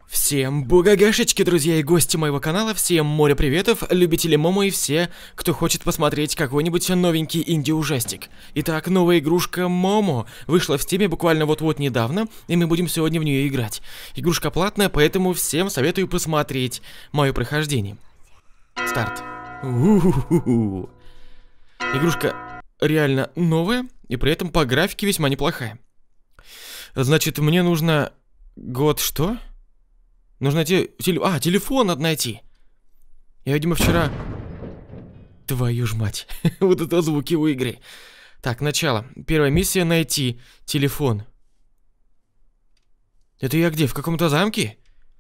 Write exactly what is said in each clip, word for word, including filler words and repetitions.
Всем бугагашечки, друзья и гости моего канала, всем море приветов, любители Момо и все, кто хочет посмотреть какой-нибудь новенький инди-ужастик. Итак, новая игрушка Момо вышла в Стиме буквально вот-вот недавно, и мы будем сегодня в нее играть. Игрушка платная, поэтому всем советую посмотреть мое прохождение. Старт. У-ху-ху-ху. Игрушка реально новая, и при этом по графике весьма неплохая. Значит, мне нужно... Год что? Нужно найти... Теле... А, телефон надо найти. Я, видимо, вчера... Твою ж мать. Вот это звуки у игры. Так, начало. Первая миссия — найти телефон. Это я где? В каком-то замке?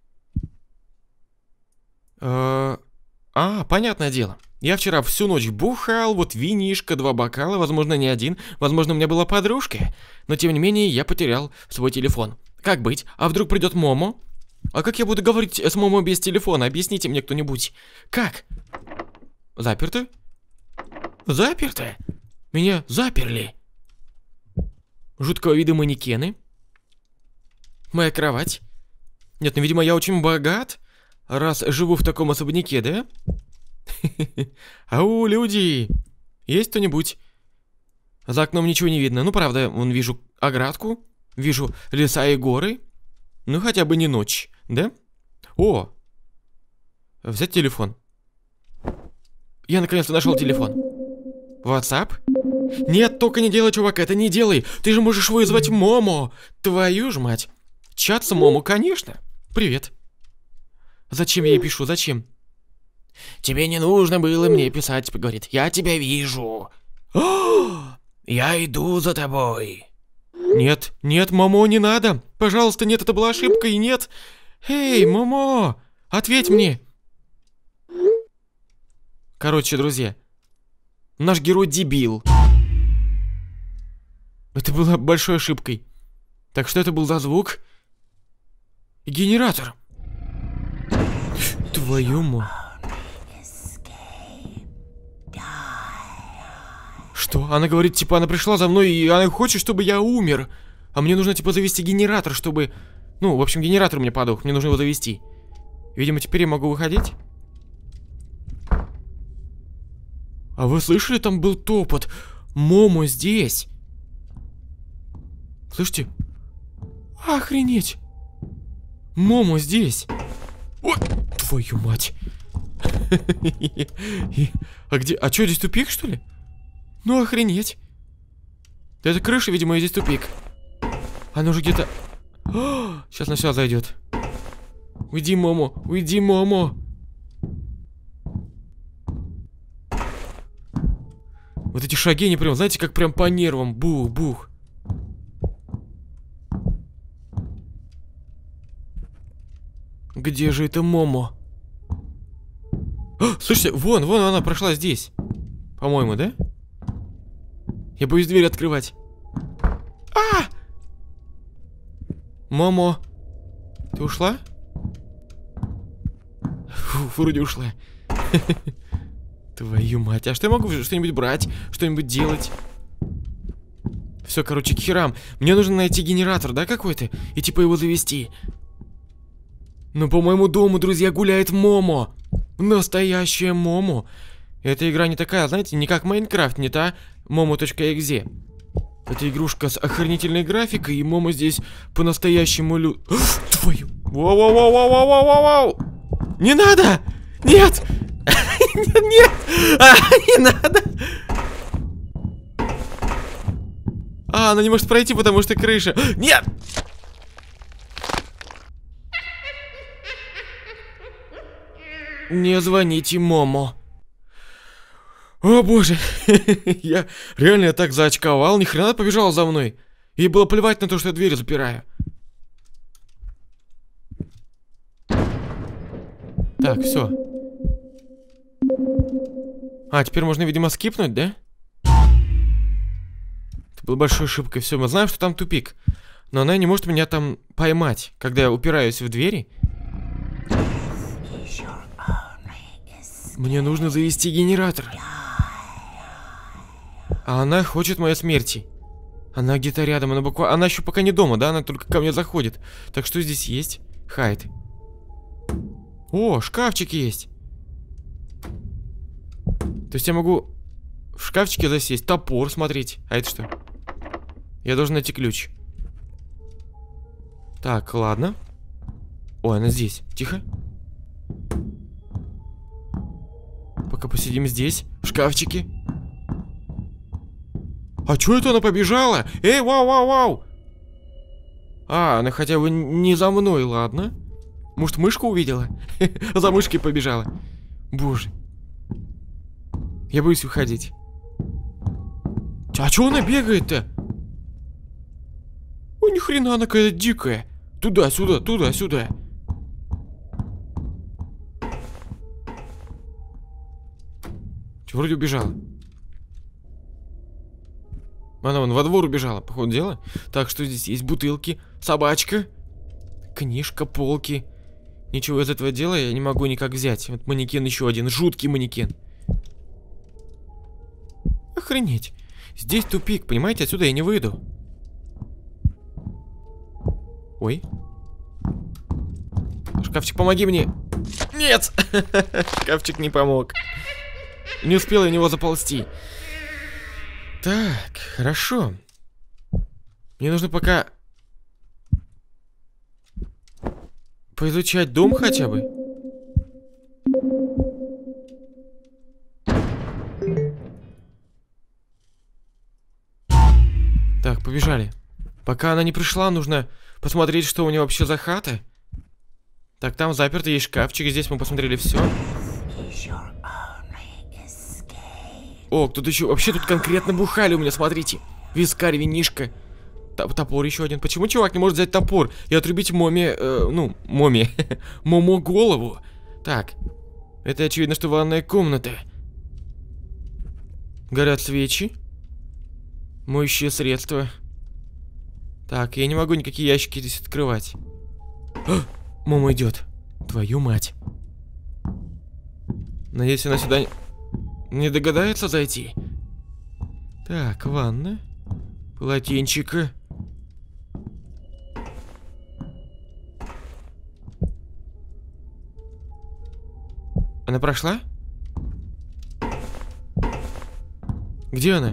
А, понятное дело. Я вчера всю ночь бухал, вот винишко, два бокала, возможно, не один, возможно, у меня была подружка. Но, тем не менее, я потерял свой телефон. Как быть? А вдруг придет Момо? А как я буду говорить с Момо без телефона? Объясните мне кто-нибудь. Как? Заперто? Заперто? Меня заперли. Жуткого вида манекены. Моя кровать. Нет, ну, видимо, я очень богат, раз живу в таком особняке, да? Ау, люди! Есть кто-нибудь? За окном ничего не видно. Ну, правда, вон вижу оградку, вижу леса и горы. Ну, хотя бы не ночь, да? О! Взять телефон. Я наконец-то нашел телефон. WhatsApp? Нет, только не делай, чувак, это не делай. Ты же можешь вызвать Момо. Твою ж мать. Чат с Момо, конечно. Привет. Зачем я ей пишу, зачем? Тебе не нужно было мне писать, говорит. Я тебя вижу. О! Я иду за тобой. Нет, нет, Момо, не надо. Пожалуйста, нет, это была ошибка, и нет. Эй, Момо, ответь мне. Короче, друзья, наш герой дебил. Это было большой ошибкой. Так что это был за звук? Генератор. Твою мать. Что? Она говорит, типа, она пришла за мной, и она хочет, чтобы я умер. А мне нужно, типа, завести генератор, чтобы... Ну, в общем, генератор у меня подох, мне нужно его завести. Видимо, теперь я могу выходить. А вы слышали, там был топот? Момо здесь. Слышите? Охренеть. Момо здесь. Ой, твою мать. А где? А что, здесь тупик, что ли? Ну охренеть. Это крыша, видимо, и здесь тупик. Она уже где-то... Сейчас на все зайдет. Уйди, Момо, уйди, Момо. Вот эти шаги, они прям, знаете, как прям по нервам. Бух-бух. Где же это Момо? Слушайте, вон, вон она прошла здесь. По-моему, да? Я боюсь дверь открывать. А! Момо, ты ушла? Фу, вроде ушла. Твою мать, а что я могу что-нибудь брать, что-нибудь делать? Все, короче, к херам. Мне нужно найти генератор, да, какой-то? И типа его завести. Но по моему дому, друзья, гуляет Момо. Настоящая Момо. Эта игра не такая, знаете, не как Майнкрафт, не та Momo.exe. Это игрушка с охренительной графикой, и Момо здесь по-настоящему лю... Твою... Воу-воу-воу-воу-воу-воу-воу! Не надо! Нет! Нет, нет! А, не надо! А, она не может пройти, потому что крыша. Нет! Не звоните Момо. О боже, я реально так заочковал, ни хрена побежал за мной. Ей было плевать на то, что я дверь запираю. Так, все. А, теперь можно, видимо, скипнуть, да? Это была большой ошибкой. Все, мы знаем, что там тупик. Но она не может меня там поймать, когда я упираюсь в двери. Мне нужно завести генератор. А она хочет моей смерти. Она где-то рядом, она буквально... Она еще пока не дома, да? Она только ко мне заходит. Так что здесь есть? Хайд. О, шкафчик есть. То есть я могу в шкафчике засесть. Топор, смотрите. А это что? Я должен найти ключ. Так, ладно. Ой, она здесь. Тихо. Пока посидим здесь, в шкафчике. А чё это она побежала? Эй, вау, вау, вау. А, она хотя бы не за мной, ладно. Может, мышку увидела? За мышкой побежала. Боже. Я боюсь выходить. А чё она бегает-то? Ой, ни хрена она какая-то дикая. Туда-сюда, туда-сюда. Чё, вроде убежала. Она вон во двор убежала, по ходу дела. Так, что здесь есть? Бутылки, собачка, книжка, полки. Ничего из этого дела я не могу никак взять. Вот манекен еще один, жуткий манекен. Охренеть. Здесь тупик, понимаете? Отсюда я не выйду. Ой. Шкафчик, помоги мне. Нет! Шкафчик не помог. Не успел я в него заползти. Так, хорошо. Мне нужно пока поизучать дом хотя бы. Так, побежали. Пока она не пришла, нужно посмотреть, что у нее вообще за хата. Так, там заперто, есть шкафчик. Здесь мы посмотрели все. О, кто-то еще. Вообще тут конкретно бухали у меня, смотрите. Вискарь, винишка. Топор еще один. Почему чувак не может взять топор и отрубить моме, э, ну, моме, момо голову? Так, это очевидно, что ванная комната. Горят свечи. Моющие средства. Так, я не могу никакие ящики здесь открывать. А, мама идет. Твою мать. Надеюсь, она сюда не догадается зайти. Так, ванна. Полотенчика. Она прошла? Где она?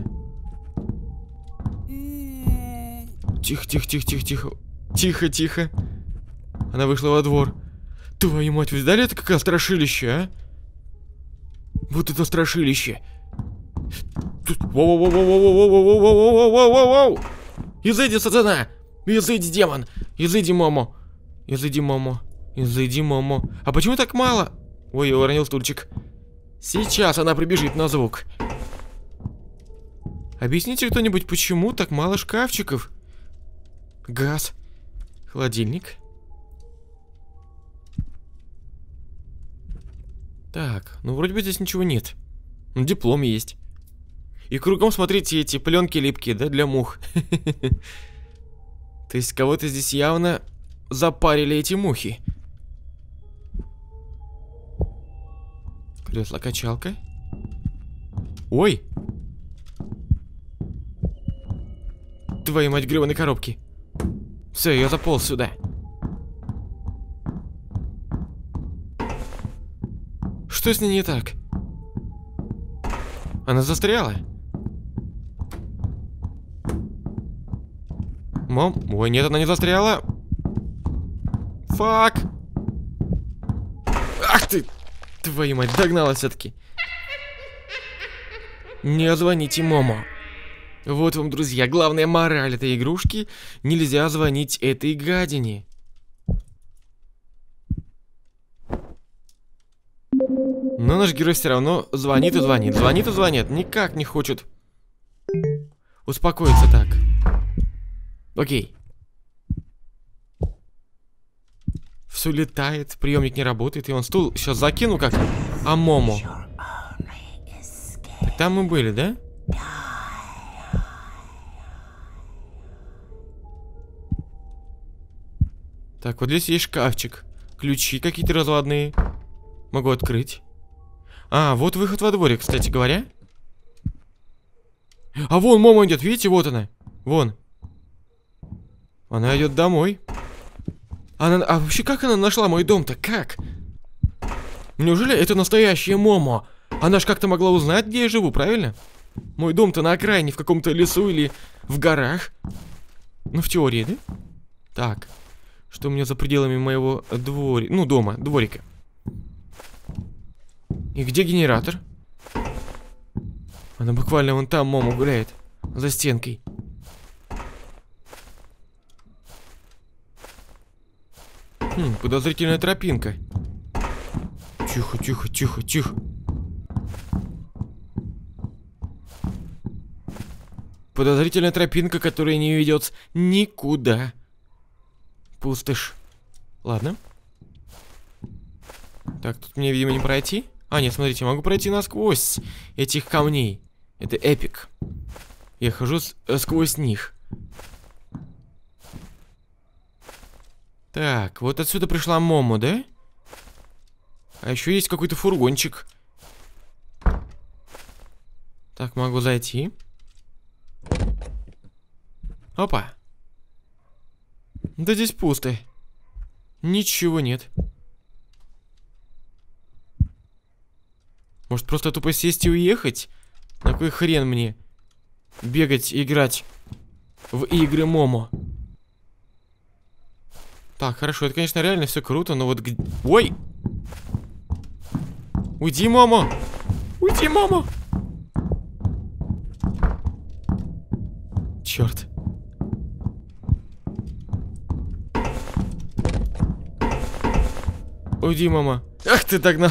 Тихо, тихо, тихо, тихо, тихо. Тихо, тихо. Она вышла во двор. Твою мать, вы видали, это какое страшилище, а? Вот это страшилище. Воу-воу-воу-воу-воу-воу-воу-воу-воу-воу-воу-воу-воу-воу! Изыди, сатана! Изыди, демон! Изыди, момо! Изыди, момо! Изыди, момо! А почему так мало? Ой, я уронил стульчик. Сейчас она прибежит на звук. Объясните кто-нибудь, почему так мало шкафчиков? Газ. Холодильник. Так, ну вроде бы здесь ничего нет. Ну, диплом есть. И кругом, смотрите, эти пленки липкие, да, для мух. То есть кого-то здесь явно запарили эти мухи. Кресло-качалка. Ой! Твою мать, гребаные коробки. Все, я заполз сюда. Что с ней не так? Она застряла? Мам, ой, нет, она не застряла. Фак. Ах ты, твою мать, догнала все-таки. Не звоните Момо. Вот вам, друзья, главная мораль этой игрушки: нельзя звонить этой гадине. Но наш герой все равно звонит и звонит, звонит и звонит, никак не хочет успокоиться так. Окей. Все летает, приемник не работает, и он стул сейчас закинул как а Момо. Так там мы были, да? Так, вот здесь есть шкафчик. Ключи какие-то разводные. Могу открыть. А, вот выход во дворе, кстати говоря. А вон мама идет, видите, вот она. Вон. Она идет домой. Она... А вообще как она нашла мой дом-то? Как? Неужели это настоящая Момо? Она ж как-то могла узнать, где я живу, правильно? Мой дом-то на окраине, в каком-то лесу или в горах. Ну, в теории, да? Так. Что у меня за пределами моего двори... Ну, дома, дворика. И где генератор? Она буквально вон там, Момо, гуляет. За стенкой. Хм, подозрительная тропинка. Тихо, тихо, тихо, тихо. Подозрительная тропинка, которая не ведет никуда. Пустышь. Ладно. Так, тут мне, видимо, не пройти. А, нет, смотрите, могу пройти насквозь этих камней. Это эпик. Я хожу с, э, сквозь них. Так, вот отсюда пришла Момо, да? А еще есть какой-то фургончик. Так, могу зайти. Опа. Да здесь пусто. Ничего нет. Может, просто тупо сесть и уехать? На какой хрен мне бегать, играть в игры Момо? Так, хорошо, это, конечно, реально все круто, но вот... Ой! Уйди, Момо! Уйди, Момо! Черт. Уйди, мама. Ах, ты догнал.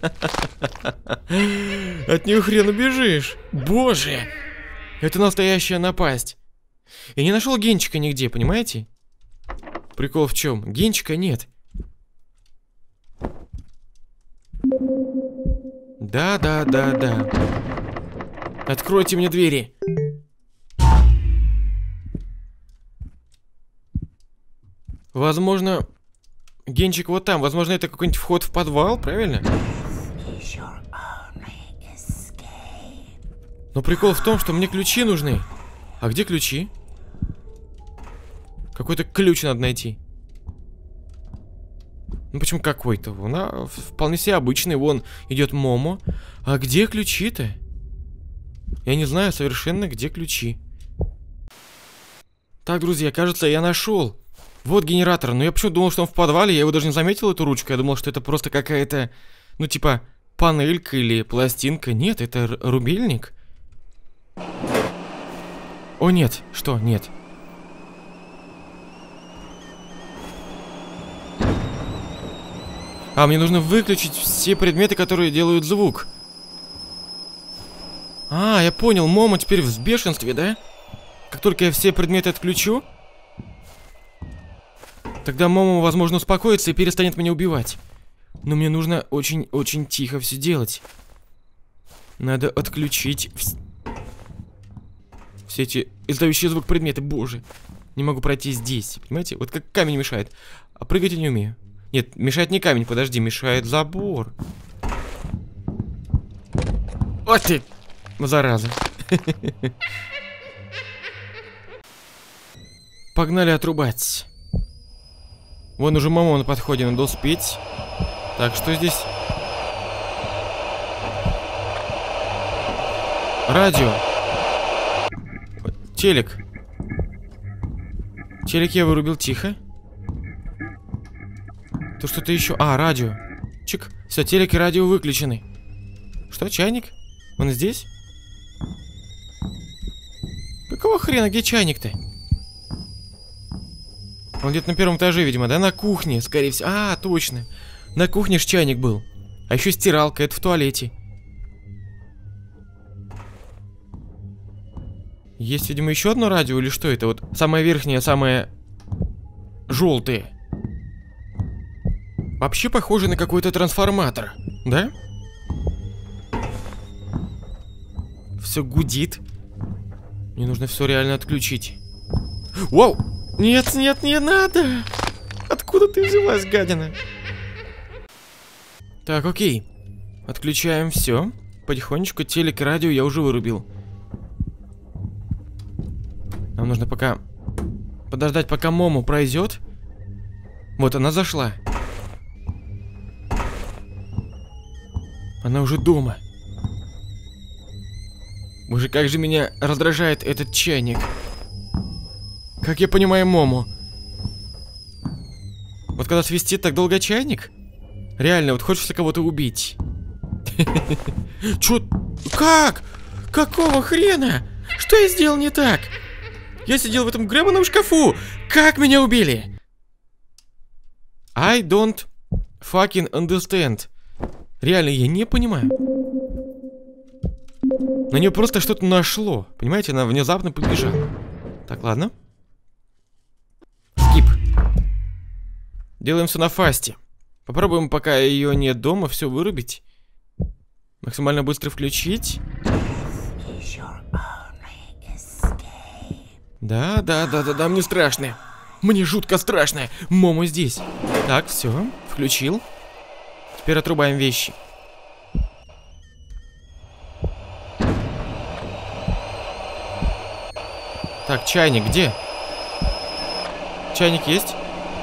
От нее хрен убежишь. Боже. Это настоящая напасть. Я не нашел Генчика нигде, понимаете? Прикол в чем? Генчика нет. Да, да, да, да. Откройте мне двери. Возможно, Генчик вот там. Возможно, это какой-нибудь вход в подвал, правильно? Но прикол в том, что мне ключи нужны. А где ключи? Какой-то ключ надо найти. Ну почему какой-то? Он вполне себе обычный. Вон идет Момо. А где ключи-то? Я не знаю совершенно, где ключи. Так, друзья, кажется, я нашел. Вот генератор. Но я почему-то думал, что он в подвале. Я его даже не заметил, эту ручку. Я думал, что это просто какая-то, ну типа, панелька или пластинка. Нет, это рубильник. О, нет. Что? Нет. А, мне нужно выключить все предметы, которые делают звук. А, я понял, Момо теперь в бешенстве, да? Как только я все предметы отключу, тогда Момо, возможно, успокоится и перестанет меня убивать. Но мне нужно очень-очень тихо все делать. Надо отключить вс... все эти издающие звук предметы. Боже, не могу пройти здесь, понимаете? Вот как камень мешает. А прыгать я не умею. Нет, мешает не камень, подожди, мешает забор. Вот ты, зараза. Погнали отрубать. Вон уже Момо на подходе, надо успеть. Так, что здесь? Радио. Телек. Телек я вырубил, тихо. Тут что-то еще. А, радио. Чик. Все, телек и радио выключены. Что, чайник? Он здесь? Какого хрена? Где чайник-то? Он где-то на первом этаже, видимо, да? На кухне, скорее всего. А, точно. На кухне ж чайник был. А еще стиралка, это в туалете. Есть, видимо, еще одно радио или что это? Вот самое верхнее, самое желтое. Вообще похоже на какой-то трансформатор, да? Все гудит. Мне нужно все реально отключить. Вау! Нет, нет, не надо! Откуда ты взялась, гадина? Так, окей. Отключаем все. Потихонечку телек и радио я уже вырубил. Нам нужно пока подождать, пока Момо пройдет. Вот она зашла. Она уже дома. Боже, как же меня раздражает этот чайник. Как я понимаю Мому. Вот когда свистит так долго чайник, реально, вот хочется кого-то убить. Чё? Как? Какого хрена? Что я сделал не так? Я сидел в этом гребаном шкафу. Как меня убили? I don't fucking understand. Реально, я не понимаю. На нее просто что-то нашло. Понимаете, она внезапно побежала. Так, ладно. Скип. Делаем все на фасте. Попробуем, пока ее нет дома, все вырубить. Максимально быстро включить. Да, да, да, да, да, мне страшно. Мне жутко страшно. Момо здесь. Так, все, включил. Теперь отрубаем вещи. Так, чайник где? Чайник есть?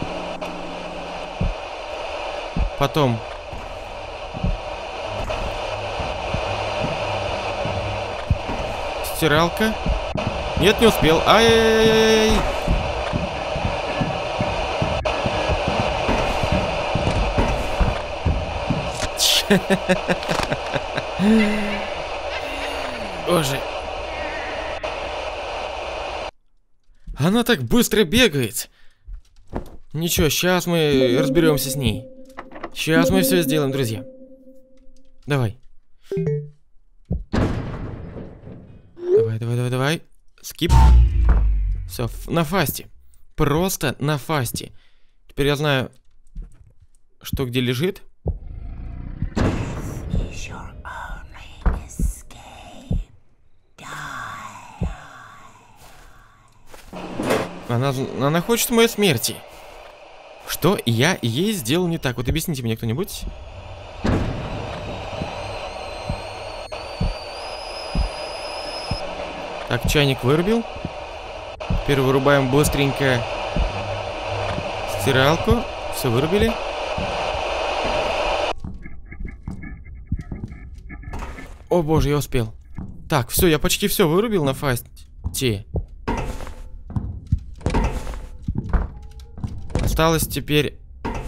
Потом. Стиралка. Нет, не успел. Ай-яй-яй-яй. Боже. Она так быстро бегает. Ничего, сейчас мы разберемся с ней. Сейчас мы все сделаем, друзья. Давай. Давай, давай, давай, давай. Скип. Все, на фасте. Просто на фасте. Теперь я знаю, что где лежит. Она, она хочет моей смерти. Что я ей сделал не так? Вот объясните мне кто-нибудь. Так, чайник вырубил. Теперь вырубаем быстренько стиралку. Все вырубили. О боже, я успел. Так, все, я почти все вырубил на фасте. Осталось теперь...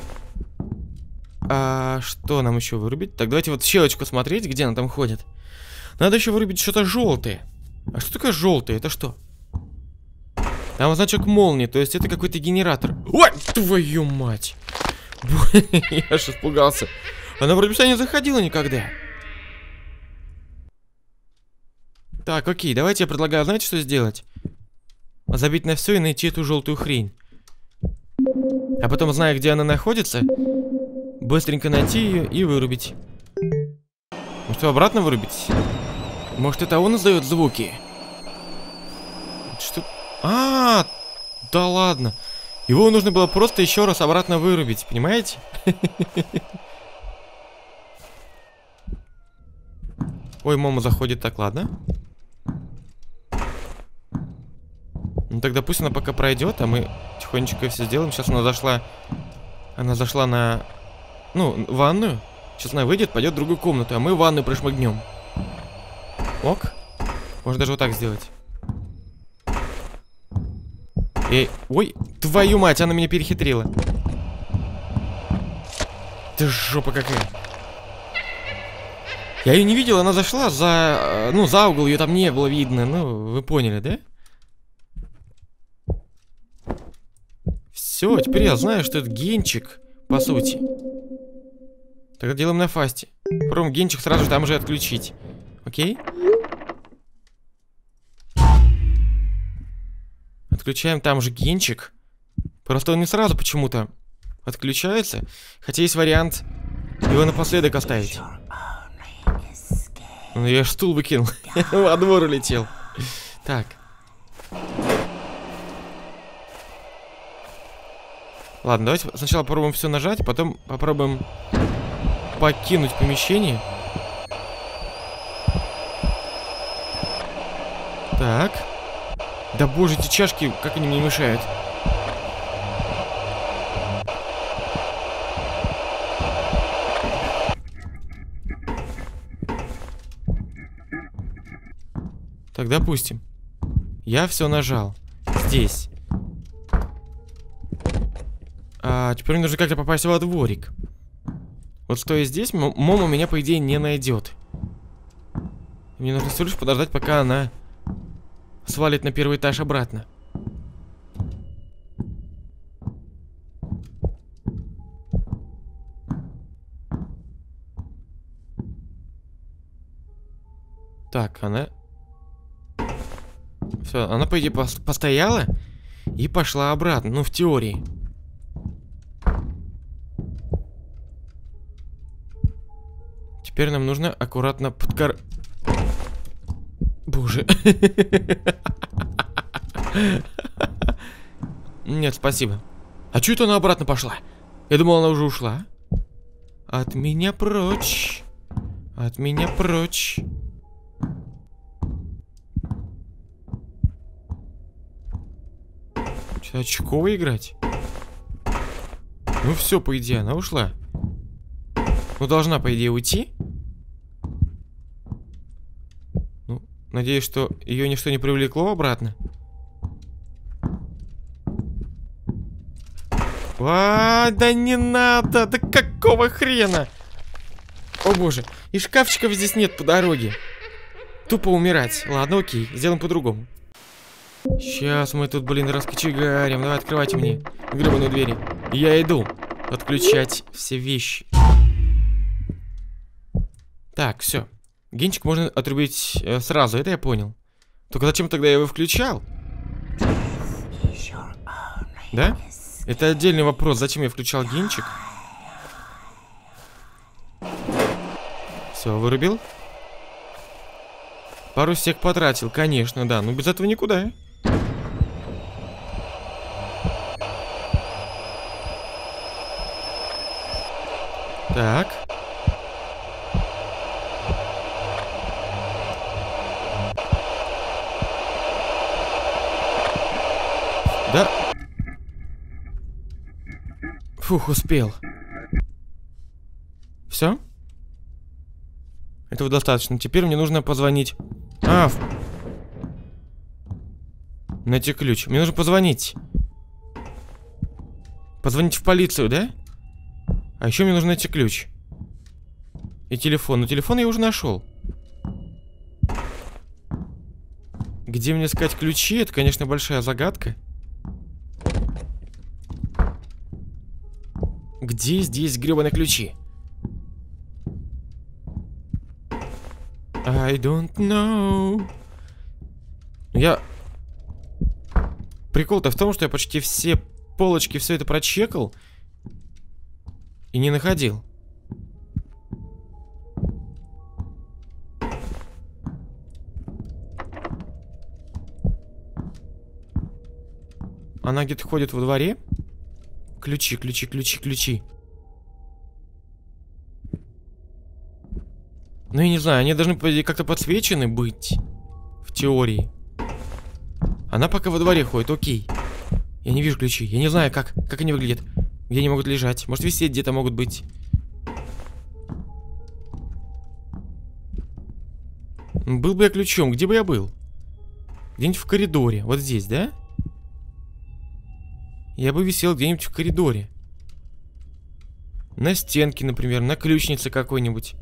А что нам еще вырубить? Так, давайте вот щелочку смотреть, где она там ходит. Надо еще вырубить что-то желтое. А что такое желтое? Это что? Там значок молнии, то есть это какой-то генератор. Ой, твою мать! Я аж испугался. Она вроде сюда не заходила никогда. Так, окей, давайте я предлагаю, знаете, что сделать? Забить на все и найти эту желтую хрень. А потом, зная, где она находится, быстренько найти ее и вырубить. Ну что, обратно вырубить? Может, это он издает звуки? Что? А, да ладно. Его нужно было просто еще раз обратно вырубить, понимаете? Ой, мама заходит, так, ладно. Ну тогда пусть она пока пройдет, а мы тихонечко все сделаем. Сейчас она зашла. Она зашла на... Ну, ванную. Сейчас она выйдет, пойдет в другую комнату, а мы в ванную прошмыгнем. Ок. Можно даже вот так сделать. Эй, ой, твою мать, она меня перехитрила. Ты жопа какая. Я ее не видел, она зашла за... Ну, за угол, ее там не было видно. Ну, вы поняли, да? Все, теперь я знаю, что это генчик, по сути. Тогда делаем на фасте. Попробуем генчик сразу же там же отключить. Окей? Отключаем там же генчик. Просто он не сразу почему-то отключается. Хотя есть вариант его напоследок оставить. Ну, я стул выкинул. Во двор улетел. Так. Ладно, давайте сначала попробуем все нажать, потом попробуем покинуть помещение. Так. Да боже, эти чашки, как они мне мешают. Так, допустим. Я все нажал. Здесь. А теперь мне нужно как-то попасть во дворик. Вот стоя здесь, Момо меня, по идее, не найдет. Мне нужно всего лишь подождать, пока она свалит на первый этаж обратно. Так, она... Все, она, по идее, пос постояла и пошла обратно. Ну, в теории. Теперь нам нужно аккуратно подкор... Боже. Нет, спасибо. А чё это она обратно пошла? Я думал, она уже ушла. От меня прочь. От меня прочь. Что, очково играть? Ну все, по идее, она ушла. Ну, должна, по идее, уйти. Ну, надеюсь, что ее ничто не привлекло обратно. А, да не надо! Да какого хрена? О боже, и шкафчиков здесь нет по дороге. Тупо умирать. Ладно, окей, сделаем по-другому. Сейчас мы тут, блин, раскочегарим. Давай, открывайте мне гребаные двери. Я иду отключать все вещи. Так, все. Генчик можно отрубить э, сразу, это я понял. Только зачем тогда я его включал? Да? Это отдельный вопрос, зачем я включал генчик? Все, вырубил? Пару сек потратил, конечно, да. Но без этого никуда. Так. Да. Фух, успел. Все? Этого достаточно. Теперь мне нужно позвонить. А, в... найти ключ. Мне нужно позвонить. Позвонить в полицию, да? А еще мне нужно найти ключ. И телефон. Но телефон я уже нашел. Где мне искать ключи? Это, конечно, большая загадка. Где здесь гребаные ключи? I don't know. Я... Прикол-то в том, что я почти все полочки, все это прочекал и не находил. Она где-то ходит во дворе. Ключи, ключи, ключи, ключи. Ну, я не знаю, они должны как-то подсвечены быть. В теории. Она пока во дворе ходит, окей. Я не вижу ключи, я не знаю, как, как они выглядят. Где они могут лежать, может висеть где-то могут быть. Был бы я ключом, где бы я был? Где-нибудь в коридоре, вот здесь, да? Я бы висел где-нибудь в коридоре. На стенке, например, на ключнице какой-нибудь.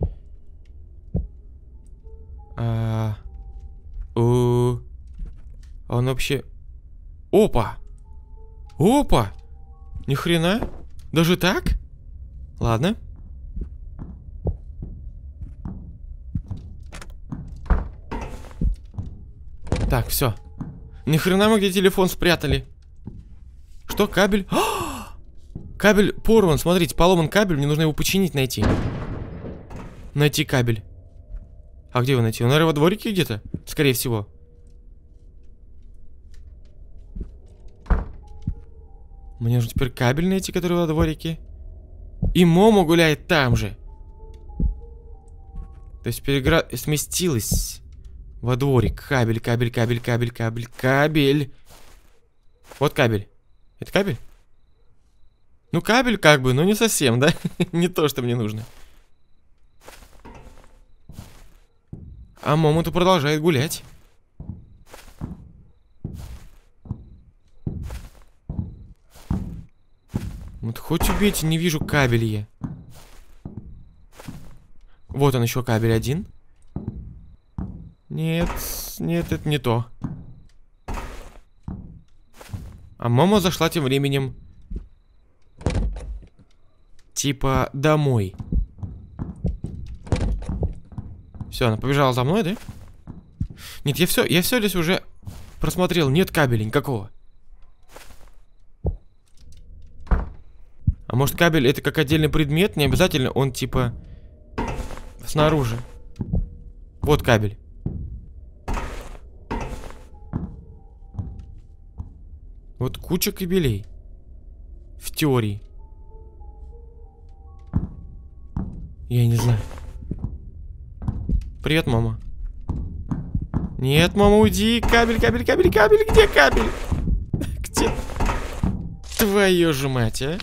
А... О... А он вообще... Опа! Опа! Ни хрена? Даже так? Ладно. Так, все. Ни хрена мы где телефон спрятали. Что, кабель? А! Кабель порван, смотрите, поломан кабель, мне нужно его починить, найти. Найти кабель. А где его найти? Он, наверное, во дворике где-то? Скорее всего. Мне нужно теперь кабель найти, который во дворике. И Момо гуляет там же. То есть перегра... сместилась во дворик. Кабель, кабель, кабель, кабель, кабель, кабель. Вот кабель. Это кабель? Ну, кабель как бы, но не совсем, да? Не то, что мне нужно. А Момо-то продолжает гулять. Вот хоть убейте, не вижу кабель я. Вот он еще кабель один. Нет, нет, это не то. А мама зашла тем временем. Типа домой. Все, она побежала за мной, да? Нет, я все, я все здесь уже просмотрел. Нет кабеля никакого. А может кабель это как отдельный предмет? Не обязательно он типа снаружи. Вот кабель. Вот куча кабелей. В теории. Я не знаю. Привет, мама. Нет, мама, уйди. Кабель, кабель, кабель, кабель. Где кабель? Где? Твою же мать, а?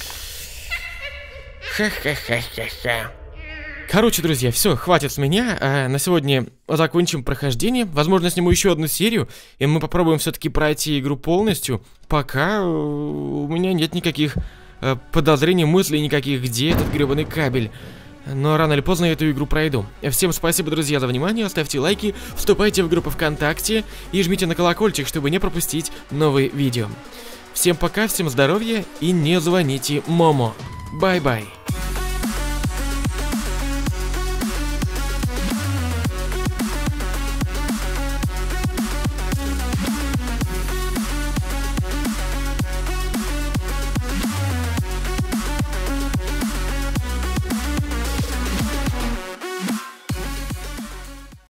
Ха-ха-ха-ха-ха. Короче, друзья, все, хватит с меня. А, на сегодня закончим прохождение. Возможно, сниму еще одну серию, и мы попробуем все-таки пройти игру полностью. Пока у меня нет никаких э, подозрений, мыслей никаких, где этот гребаный кабель. Но рано или поздно я эту игру пройду. Всем спасибо, друзья, за внимание. Ставьте лайки, вступайте в группу ВКонтакте и жмите на колокольчик, чтобы не пропустить новые видео. Всем пока, всем здоровья и не звоните Момо. Бай-бай.